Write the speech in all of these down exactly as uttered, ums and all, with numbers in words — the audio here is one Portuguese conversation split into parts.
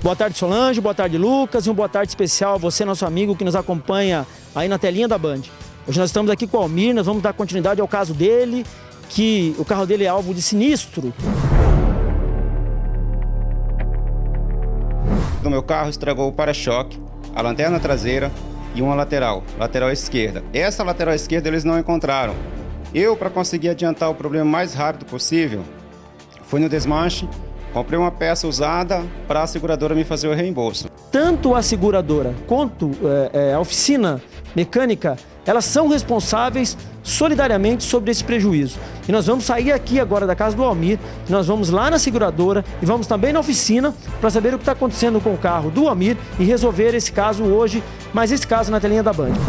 Boa tarde, Solange, boa tarde, Lucas, e um boa tarde especial a você, nosso amigo que nos acompanha aí na telinha da Band. Hoje nós estamos aqui com o Almir, nós vamos dar continuidade ao caso dele, que o carro dele é alvo de sinistro. No meu carro estragou o para-choque, a lanterna traseira e uma lateral, lateral esquerda. Essa lateral esquerda eles não encontraram. Eu, para conseguir adiantar o problema o mais rápido possível, fui no desmanche, comprei uma peça usada para a seguradora me fazer o reembolso. Tanto a seguradora quanto é, é, a oficina mecânica, elas são responsáveis solidariamente sobre esse prejuízo. E nós vamos sair aqui agora da casa do Almir, nós vamos lá na seguradora e vamos também na oficina para saber o que está acontecendo com o carro do Almir e resolver esse caso hoje, mas esse caso na telinha da Band.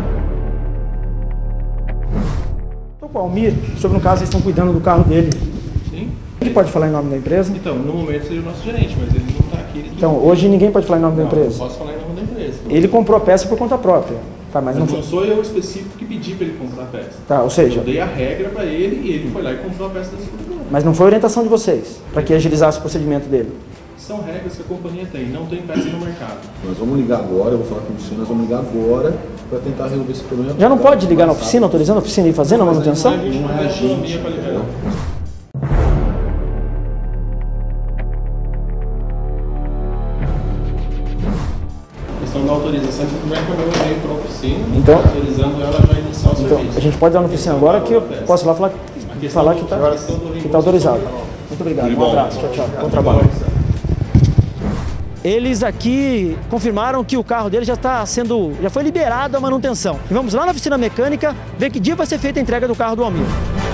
Estou com o Almir, sobre um caso eles estão cuidando do carro dele. Sim. Ele pode falar em nome da empresa? Então, no momento seria o nosso gerente, mas ele não está aqui. Ele Então, hoje ninguém pode falar em nome não, da empresa? Não posso falar em nome da empresa. Ele comprou a peça por conta própria. Tá, mas não, não... não sou eu específico que pedi para ele comprar a peça. Tá, ou seja... Eu dei a regra para ele e ele foi lá e comprou a peça da seguradora. Mas não foi orientação de vocês, para que agilizasse o procedimento dele? São regras que a companhia tem, não tem peça no mercado. Nós vamos ligar agora, eu vou falar com o oficina, nós vamos ligar agora para tentar resolver esse problema. Já não pode ligar na oficina, autorizando a oficina e fazendo a manutenção? A gente não é a gente para liberar. Da autorização, você primeiro que eu veio para a oficina, então, autorizando ela já iniciar o então, serviço. A gente pode ir lá na oficina agora que eu posso lá falar que falar que está que tá autorizado. Muito obrigado, um abraço, tchau, tchau, bom trabalho. Eles aqui confirmaram que o carro dele já está sendo, já foi liberado a manutenção. E vamos lá na oficina mecânica ver que dia vai ser feita a entrega do carro do Almir.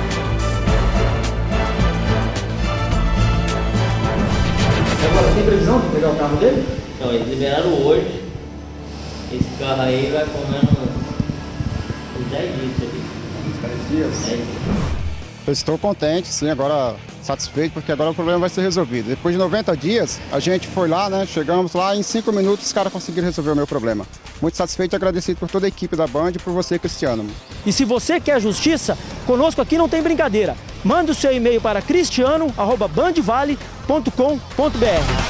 Agora, tem previsão de entregar o carro dele? Então, eles liberaram hoje. Esse carro aí vai comendo uns dez dias ali. Uns dez dias? Eu estou contente, sim, agora satisfeito, porque agora o problema vai ser resolvido. Depois de noventa dias, a gente foi lá, né? Chegamos lá, em cinco minutos os caras conseguiram resolver o meu problema. Muito satisfeito e agradecido por toda a equipe da Band e por você, Cristiano. E se você quer justiça, conosco aqui não tem brincadeira. Mande o seu e-mail para cristiano arroba bandvale ponto com ponto br.